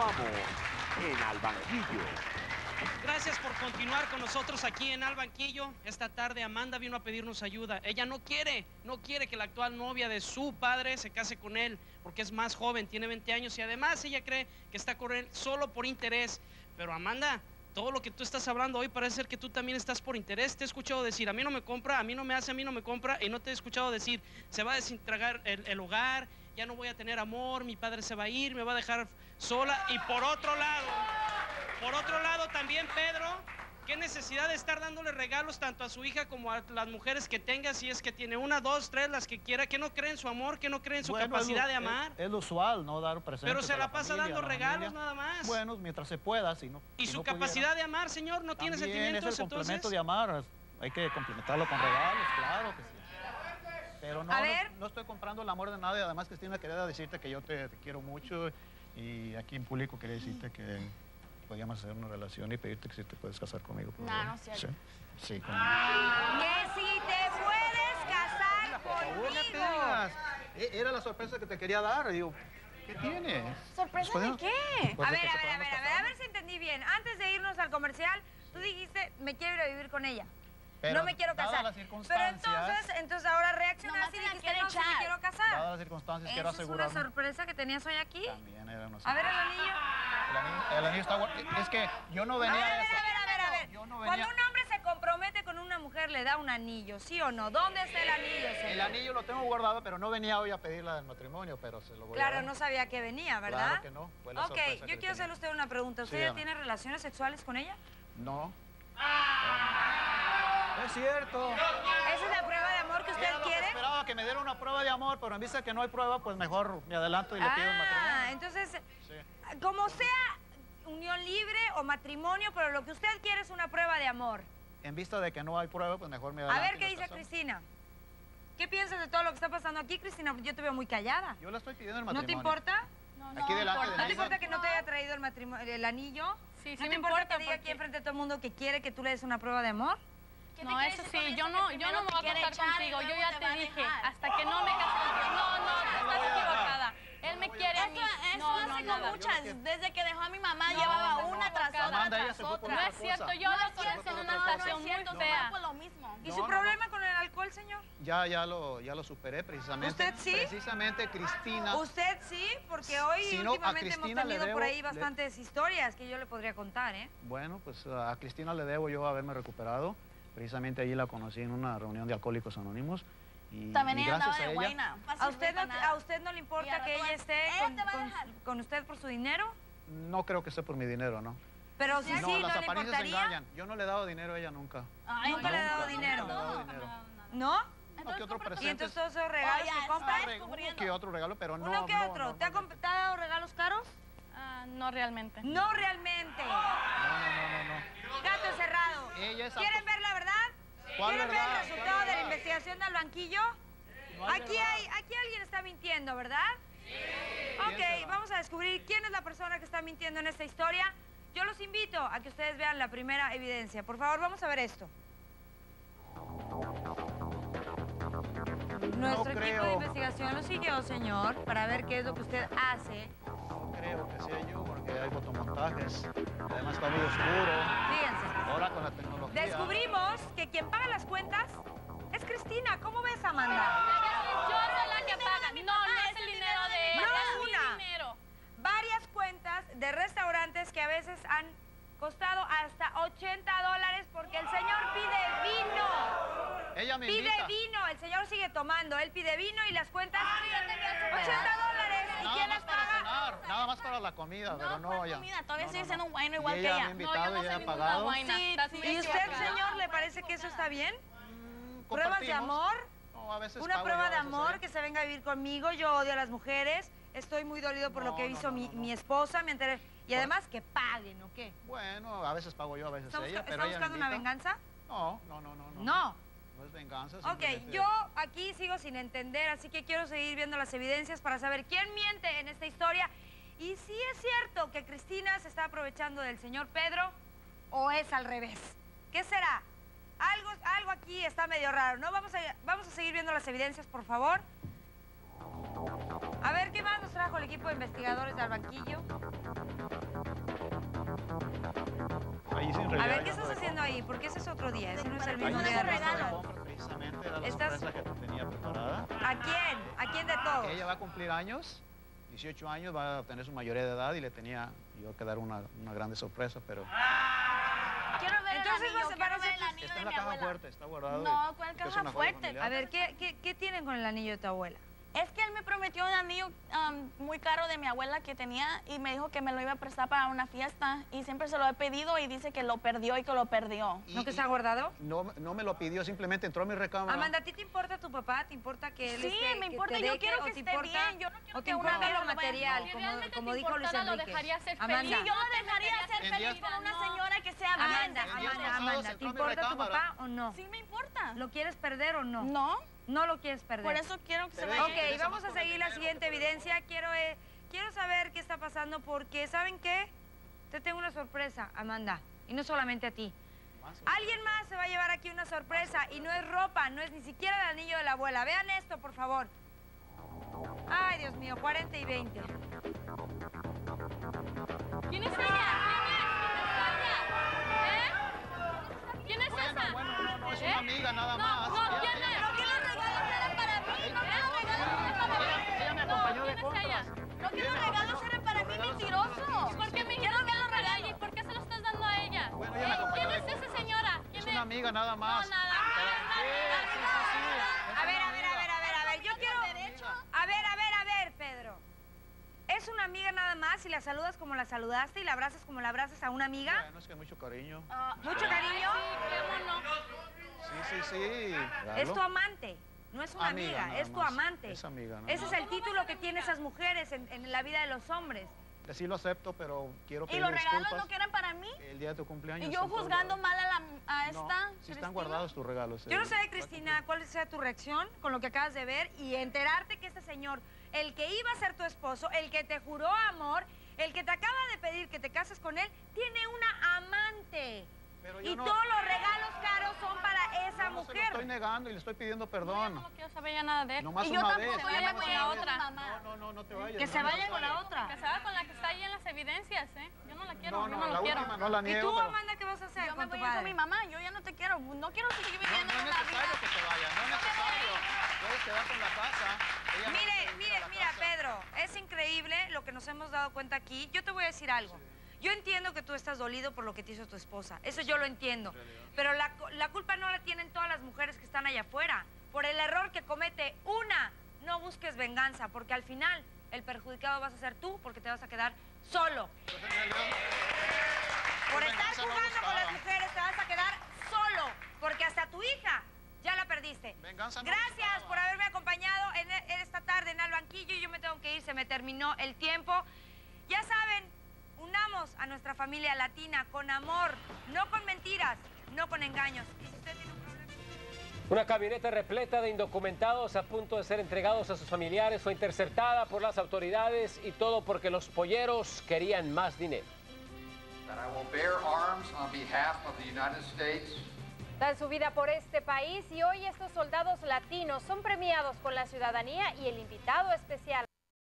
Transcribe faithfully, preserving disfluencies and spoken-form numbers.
continuamos en Al Banquillo. Gracias por continuar con nosotros aquí en Al Banquillo. Esta tarde Amanda vino a pedirnos ayuda. Ella no quiere, no quiere que la actual novia de su padre se case con él, porque es más joven, tiene veinte años y además ella cree que está con él solo por interés. Pero Amanda, todo lo que tú estás hablando hoy parece ser que tú también estás por interés. Te he escuchado decir, a mí no me compra, a mí no me hace, a mí no me compra, y no te he escuchado decir, se va a desintegrar el, el hogar, ya no voy a tener amor, mi padre se va a ir, me va a dejar sola. Y por otro lado, por otro lado también, Pedro, qué necesidad de estar dándole regalos tanto a su hija como a las mujeres que tenga, si es que tiene una, dos, tres, las que quiera, que no creen en su amor, que no creen en su Bueno, capacidad es lo, de amar. Es, es lo usual, ¿no? Dar presentes. Pero se a la, la pasa familia, dando a la regalos familia. nada más. Bueno, mientras se pueda, si no. ¿Y si su no capacidad pudiera. de amar, señor, no tiene También sentimientos es el complemento entonces? de amar. Hay que complementarlo con regalos, claro que sí. Pero no, A no, ver. no estoy comprando el amor de nadie. Además, Cristina, quería decirte que yo te, te quiero mucho. Y aquí en público quería decirte que podíamos hacer una relación y pedirte que si te puedes casar conmigo. Por No, favor. no es cierto. Sí, sí, conmigo. Que si te puedes casar Por favor, no te conmigo. digas. E- Era la sorpresa que te quería dar. Digo, ¿qué tienes? ¿Sorpresa de ¿Podemos- qué? Pues A de ver, que a se ver, a podamos ver, a ver, casar. a ver si entendí bien. Antes de irnos al comercial, tú dijiste, me quiero ir a vivir con ella. Pero no me quiero dadas casar. las Pero circunstancias- entonces, entonces ahora reaccionaste y Nomás se la dijiste, quiere no, sí me echar. quiero casar. Dadas las circunstancias, quiero ¿Esa es una asegurarme. sorpresa que tenías hoy aquí? También era una A ver, el sorpresa. anillo. El anillo, el anillo está guardado. Es que yo no A venía ver, a a ver, eso. a ver, a ver, a ver. Yo no Cuando venía- un hombre se compromete con una mujer, le da un anillo, ¿sí o no? ¿Dónde está el anillo, señor? El anillo lo tengo guardado, pero no venía hoy a pedirla del matrimonio, pero se lo voy a Claro, dar. no sabía que venía, ¿verdad? Claro que no. Fue la Ok, sorpresa yo que quiero tenía. hacerle a usted una pregunta. ¿Usted Sí, ya dígame. tiene relaciones sexuales con ella? No. No es cierto. ¿Esa es la prueba de amor que usted Era lo que quiere? esperaba, que me diera una prueba de amor, pero en vista de que no hay prueba, pues mejor me adelanto y le pido el Ah, matrimonio. entonces, Sí. como sea unión libre o matrimonio, pero lo que usted quiere es una prueba de amor. En vista de que no hay prueba, pues mejor me A adelanto. ver y qué nos dice casamos. Cristina. ¿Qué piensas de todo lo que está pasando aquí, Cristina? Yo te veo muy callada. Yo le estoy pidiendo el ¿No matrimonio. te importa? No, Aquí delante de ¿No te mí. importa que no te haya traído el matrimonio, el anillo? Sí, sí ¿No te me importa importa que diga aquí porque- enfrente de todo el mundo que quiere que tú le des una prueba de amor? No, eso sí, yo no, yo no me voy a casar contigo, yo ya te dije, hasta que no me case contigo. No, no, tú estás equivocada. Él me quiere a mí. Esto, esto No, hace no, con nada. muchas. Desde que dejó a mi mamá, No, llevaba no, una no, tras otra. Amanda, ella tras se fue por otra. No otra es cierto, cosa. yo No lo es cierto, conocí en no, una no, no es estación muy cierto, fea. fue por lo mismo. ¿Y No, su no, problema con el alcohol, señor? Ya, ya lo, ya lo superé precisamente. ¿Usted sí? Precisamente, Cristina. Usted sí, porque hoy Si no, a últimamente hemos Cristina le tenido por debo- ahí le- bastantes historias que yo le podría contar, ¿eh? Bueno, pues a Cristina le debo yo haberme recuperado. Precisamente allí la conocí en una reunión de Alcohólicos Anónimos. Y, También y ella gracias andaba a de ella, buena. ¿A usted, no, ¿A usted no le Y importa al que rato ella es- esté ella con, te va a con- dejar. con usted por su dinero? no creo que sea por mi dinero, ¿no? Pero si sí, no, ¿no las le apariencias importaría? engañan. Yo no le he dado dinero a ella nunca. Ay, Nunca le he dado Nunca, dinero. nunca le he dado dinero. ¿No? No, que otro ¿Y presente. entonces todos esos regalos Oh, ya, que compra? está. Uno descubriendo. que otro regalo, pero no. ¿Uno que no, otro? no, ¿Te, ha no, comp- te ha dado regalos caros? Ah, no realmente. No realmente. no, no, no, no. Gato cerrado. Ella es ¿Quieren autos- ver la verdad? ¿Cuál ¿Quieren ver verdad? el resultado ¿Cuál de la verdad? investigación del banquillo? No hay Aquí, verdad. hay, aquí alguien está mintiendo, ¿verdad? Ok, será? vamos a descubrir quién es la persona que está mintiendo en esta historia. Yo los invito a que ustedes vean la primera evidencia. Por favor, vamos a ver esto. Nuestro equipo creo. de investigación lo siguió, señor, para ver qué es lo que usted hace. No creo que sea yo porque hay fotomontajes. Además está muy oscuro. Fíjense. Ahora con la tecnología. Descubrimos que quien paga las cuentas es Cristina. ¿Cómo ves, Amanda? Yo soy la que paga. No, no es el dinero de ella, No es es mi una. dinero. Varias cuentas de restaurantes que a veces han costado hasta ochenta dólares porque el señor pide vino. Ella me Pide invita. vino, el señor sigue tomando, él pide vino y las cuentas ochenta dólares. ¿Y Nada quién más las para paga? cenar, nada más para la comida, pero no fue ella. comida, todavía No, sigue no, siendo no. un bueno igual Y que ella me ella. ha invitado no y ella soy ha ninguna pagado. guayna. Sí. Estás muy ¿Y usted, equivocada. señor, le parece que eso está bien? Mm, ¿Pruebas de compartimos. amor? No, a veces Una pago prueba yo, a de veces amor, ella. que se venga a vivir conmigo. Yo odio a las mujeres. Estoy muy dolido por No, lo que no, hizo no, mi, no, no. mi esposa. Me enteré. Y Por- además que paguen, ¿o qué? Bueno, a veces pago yo, a veces ¿Está, busca- ella, está pero ella me buscando una invita. venganza? No, no, no, no. No, No. No es venganza. Ok, simplemente- yo aquí sigo sin entender, así que quiero seguir viendo las evidencias para saber quién miente en esta historia. Y si es cierto que Cristina se está aprovechando del señor Pedro, o es al revés. ¿Qué será? Algo, algo aquí está medio raro, ¿no? Vamos a, vamos a seguir viendo las evidencias, por favor. A ver, ¿qué más nos trajo el equipo de investigadores del banquillo? porque ese es otro día, ese no es el Para mismo mí día no de es los regalo. solteros. Precisamente era la Estás- sorpresa que te tenía preparada. ¿A quién? ¿A quién de todos? Ella va a cumplir años, dieciocho años, va a obtener su mayoría de edad y le tenía yo que dar una, una grande sorpresa, pero Quiero ver Entonces el vas anillo, a- van a quiero ver ser el tus- anillo está de en la mi caja abuela. fuerte, está guardado. No, y- ¿cuál porque es caja una joya fuerte? familiar. A ver, ¿qué, qué, qué tienen con el anillo de tu abuela? Es que él me prometió un anillo um, muy caro de mi abuela que tenía y me dijo que me lo iba a prestar para una fiesta y siempre se lo he pedido y dice que lo perdió y que lo perdió. Y- ¿No que y- está guardado? No, no me lo pidió, simplemente entró a mi recámara. Amanda, ¿a ti te importa tu papá? ¿Te importa que él Sí, esté, me que importa, te yo deje, quiero o que te esté importa, bien, yo no quiero o te que una importa vez lo lo vaya- material, Si como, realmente como te dijo Luis importara, lo Enrique? dejaría ser Amanda, feliz. Sí, yo lo dejaría ser En feliz días- con una No. señora que sea Amanda, bien. En días Amanda, pasados Amanda, ¿te entró a mi importa tu recámara. papá o no? Sí me importa. ¿Lo quieres perder o no? No, No lo quieres perder. por eso quiero que se Pero vaya. Ok, Interesa vamos más a por el seguir la dinero siguiente que por el evidencia. Quiero, eh, quiero saber qué está pasando porque, ¿saben qué? Te tengo una sorpresa, Amanda. Y no solamente a ti. Más o- Alguien más se va a llevar aquí una sorpresa y no es ropa, no es ni siquiera el anillo de la abuela. Vean esto, por favor. Ay, Dios mío, cuarenta y veinte. ¿Quién es ella? ¿Quién es? ¿Eh? ¿Quién es Bueno, esa? bueno, no, no, es ¿Eh? una amiga nada No, más. no, Ella- ¿quién ella- es? No que los regalos eran para mí, no que los regalos eran para mí. Ella me No, acompañó de ¿quién es ella? compras. No que los regalos eran para mí, mentiroso. ¿Y por qué me dijeron que los regalos? ¿Y por qué se los estás dando a ella? Bueno, ella me ¿Eh? acompañó ¿Quién de es esa señora? ¿Quién Es es? una amiga nada más. No, nada. Pero- sí, sí, sí, sí. A ver, a ver, a ver, a ver, a ver. Yo quiero... derecho. A ver, a ver, a ver, Pedro. ¿Es una amiga nada más y la saludas como la saludaste y la abrazas como la abrazas a una amiga? Bueno, es que mucho cariño. Ah, ¿Mucho cariño? Sí, cómo no. Sí, sí, sí. Es claro. tu amante. No es una amiga, nada es tu más. amante. Es amiga, nada Ese es más. el título que tienen esas mujeres en, en la vida de los hombres. Sí lo acepto, pero quiero Y pedir los regalos disculpas. no que eran para mí. El día de tu cumpleaños. Y yo están todos juzgando guardados. mal a, la, a esta. No, si Cristina. están guardados tus regalos. Yo no eh. sé, Cristina, cuál sea tu reacción con lo que acabas de ver y enterarte que este señor, el que iba a ser tu esposo, el que te juró amor, el que te acaba de pedir que te cases con él, tiene una amante. Pero yo Y no- todos los regalos caros son para esa yo no se lo mujer. estoy negando y le estoy pidiendo Yo perdón. no quiero saber ya nada de él. Nomás Y yo una tampoco vez. voy a nomás con una la vez. otra. No, no, no, no te vayas. Que no se es vaya con la necesario. otra. Que se haga con la que está ahí en las evidencias, ¿eh? Yo no la quiero, No, yo no, no la lo quiero. última no la ¿Y niego, tú, pero Amanda, qué vas a hacer Yo me con tu voy a ir con padre? mi mamá. Yo ya no te quiero. No quiero seguir no, viviendo no es en la necesario vida. que te vayas, no es necesario. Puedes quedar con la casa. Ella no Mire, quiere ir mire, a la mira, casa. Pedro, es increíble lo que nos hemos dado cuenta aquí. Yo te voy a decir algo. Yo entiendo que tú estás dolido por lo que te hizo tu esposa. Eso yo lo entiendo. Pero la, cu- la culpa no la tienen todas las mujeres que están allá afuera. Por el error que comete una, no busques venganza, porque al final el perjudicado vas a ser tú, porque te vas a quedar solo. Pues en realidad, Por la estar venganza no jugando con las buscaba. mujeres te vas a quedar solo, porque hasta tu hija ya la perdiste. Venganza no Gracias buscaba. por haberme acompañado en, e- en esta tarde en Al Banquillo. Yo me tengo que ir, se me terminó el tiempo. Ya saben, unamos a nuestra familia latina con amor, no con mentiras, no con engaños. Y si usted tiene un problema... Una camioneta repleta de indocumentados a punto de ser entregados a sus familiares fue interceptada por las autoridades y todo porque los polleros querían más dinero. That I will bear arms on behalf of the United States. Dan su vida por este país y hoy estos soldados latinos son premiados con la ciudadanía y el invitado especial.